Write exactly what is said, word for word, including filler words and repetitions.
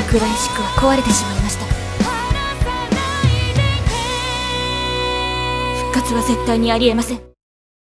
クライシックは壊れてしまいました。復活は絶対にありえません。